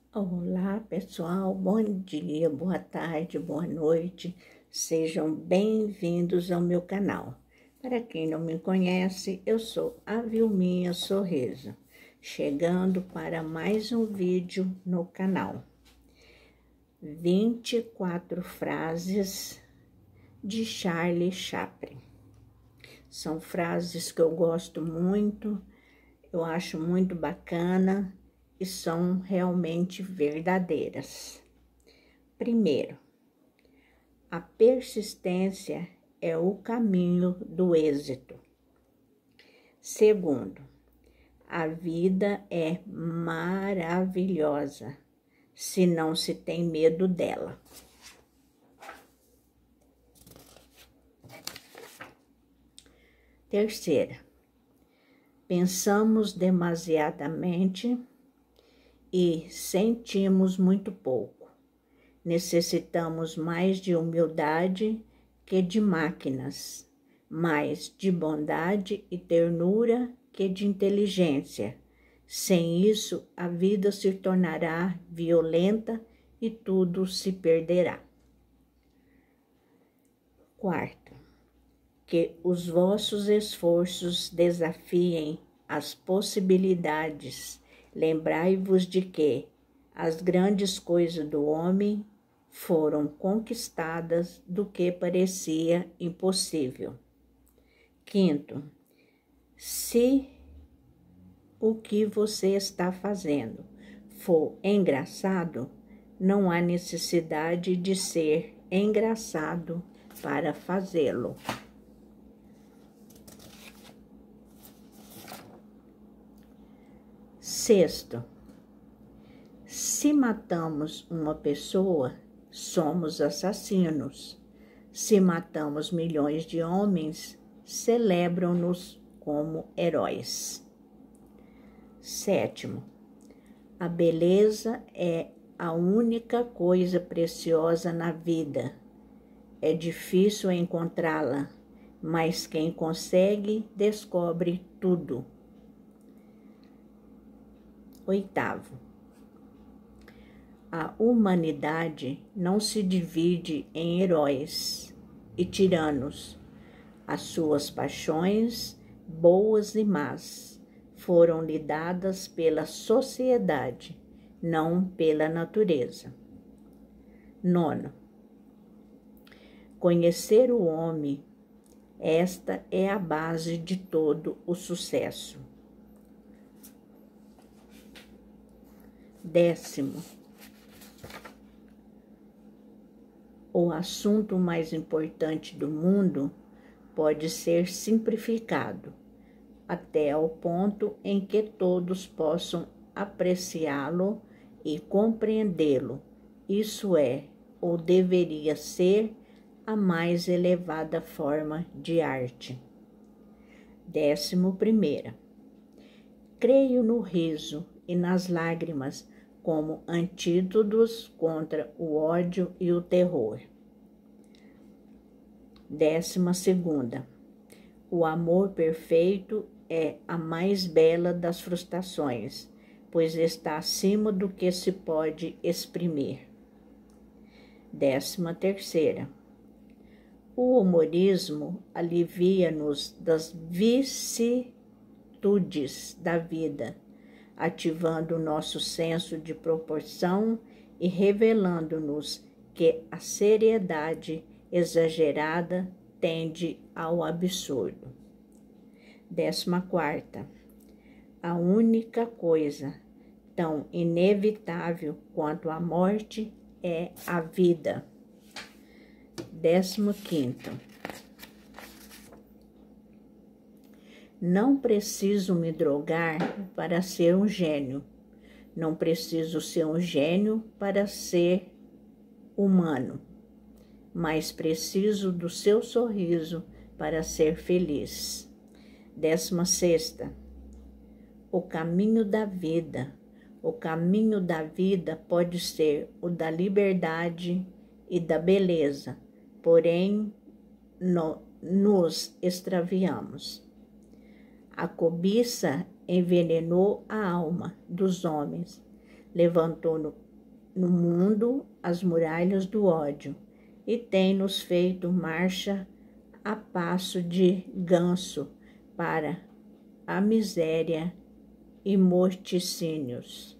Olá, pessoal. Bom dia, boa tarde, boa noite. Sejam bem-vindos ao meu canal. Para quem não me conhece, eu sou a Vilminha Sorriso, chegando para mais um vídeo no canal. 24 frases de Charlie Chaplin. São frases que eu gosto muito, eu acho muito bacana e são realmente verdadeiras. Primeiro, a persistência é o caminho do êxito. Segundo, a vida é maravilhosa se não se tem medo dela. Terceira, pensamos demasiadamente e sentimos muito pouco. Necessitamos mais de humildade que de máquinas, mais de bondade e ternura que de inteligência. Sem isso, a vida se tornará violenta e tudo se perderá. Quarto, que os vossos esforços desafiem as possibilidades. Lembrai-vos de que as grandes coisas do homem foram conquistadas do que parecia impossível. Quinto, se o que você está fazendo for engraçado, não há necessidade de ser engraçado para fazê-lo. Sexto, se matamos uma pessoa, somos assassinos. Se matamos milhões de homens, celebram-nos como heróis. Sétimo, a beleza é a única coisa preciosa na vida. É difícil encontrá-la, mas quem consegue descobre tudo. Oitavo, a humanidade não se divide em heróis e tiranos. As suas paixões, boas e más, foram lhe dadas pela sociedade, não pela natureza. Nono, conhecer o homem, esta é a base de todo o sucesso. Décimo, o assunto mais importante do mundo pode ser simplificado até ao ponto em que todos possam apreciá-lo e compreendê-lo. Isso é, ou deveria ser, a mais elevada forma de arte. 11ª, creio no riso e nas lágrimas como antídotos contra o ódio e o terror. 12ª, o amor perfeito é a mais bela das frustrações, pois está acima do que se pode exprimir. 13ª, o humorismo alivia-nos das vicissitudes da vida, ativando o nosso senso de proporção e revelando-nos que a seriedade exagerada tende ao absurdo. 14ª, a única coisa tão inevitável quanto a morte é a vida. 15º, não preciso me drogar para ser um gênio. Não preciso ser um gênio para ser humano. Mas preciso do seu sorriso para ser feliz. 16ª, o caminho da vida. O caminho da vida pode ser o da liberdade e da beleza, porém nos extraviamos. A cobiça envenenou a alma dos homens. levantou no mundo as muralhas do ódio e tem nos feito marcha a passo de ganso para a miséria e morticínios.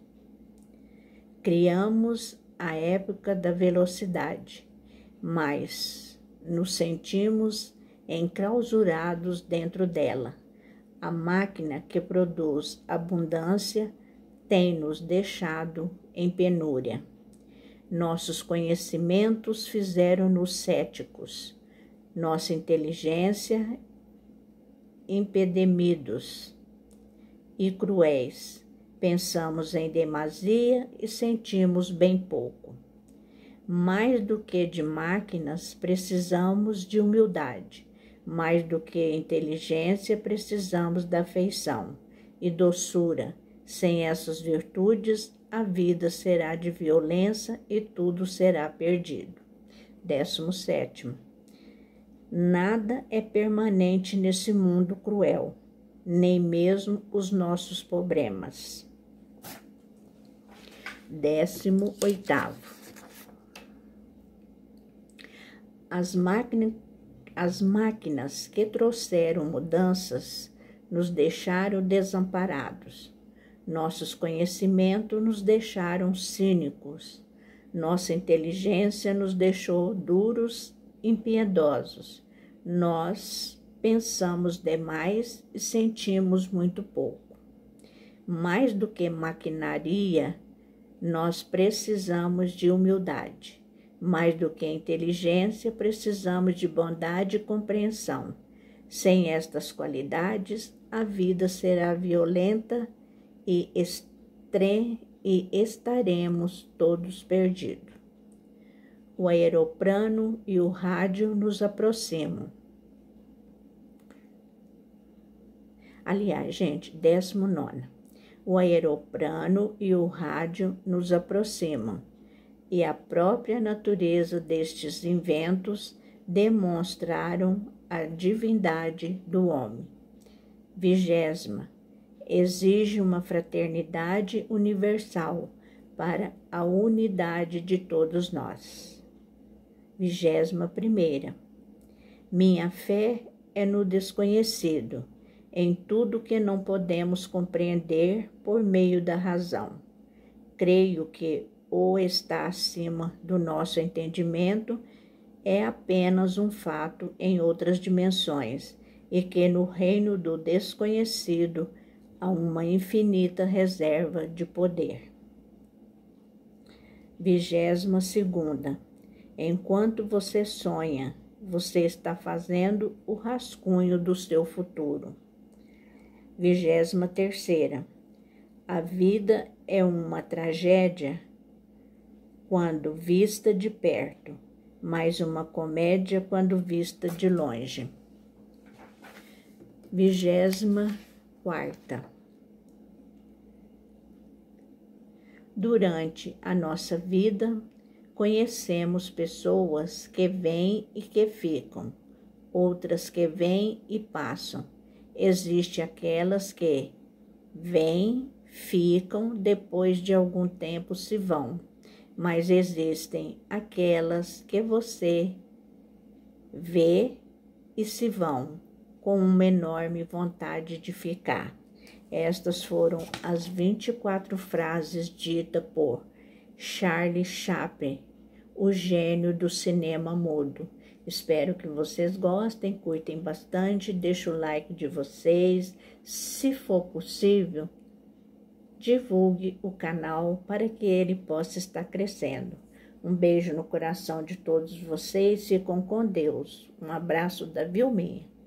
Criamos a época da velocidade, mas nos sentimos enclausurados dentro dela. A máquina que produz abundância tem nos deixado em penúria. Nossos conhecimentos fizeram-nos céticos, nossa inteligência impedimidos e cruéis. Pensamos em demasia e sentimos bem pouco. Mais do que de máquinas, precisamos de humildade. Mais do que inteligência, precisamos da afeição e doçura. Sem essas virtudes, a vida será de violência e tudo será perdido. 17º. Nada é permanente nesse mundo cruel, nem mesmo os nossos problemas. 18º. As máquinas que trouxeram mudanças nos deixaram desamparados. Nossos conhecimentos nos deixaram cínicos. Nossa inteligência nos deixou duros, impiedosos. Nós pensamos demais e sentimos muito pouco. Mais do que maquinaria, nós precisamos de humildade. Mais do que inteligência, precisamos de bondade e compreensão. Sem estas qualidades, a vida será violenta e estaremos todos perdidos. O aeroplano e o rádio nos aproximam. Aliás, gente, 19º. O aeroplano e o rádio nos aproximam, e a própria natureza destes inventos demonstraram a divindade do homem. 20º. Exige uma fraternidade universal para a unidade de todos nós. 21ª. Minha fé é no desconhecido, em tudo que não podemos compreender por meio da razão. Creio que o está acima do nosso entendimento é apenas um fato em outras dimensões e que no reino do desconhecido há uma infinita reserva de poder. 22ª. Enquanto você sonha, você está fazendo o rascunho do seu futuro. 23ª. A vida é uma tragédia quando vista de perto, mas uma comédia quando vista de longe. 24ª. Durante a nossa vida, conhecemos pessoas que vêm e que ficam, outras que vêm e passam. Existem aquelas que vêm, ficam, depois de algum tempo se vão. Mas existem aquelas que você vê e se vão, com uma enorme vontade de ficar. Estas foram as 24 frases ditas por Charlie Chaplin, o gênio do cinema mudo. Espero que vocês gostem, curtem bastante, deixem o like de vocês. Se for possível, divulgue o canal para que ele possa estar crescendo. Um beijo no coração de todos vocês, ficam com Deus. Um abraço da Vilminha.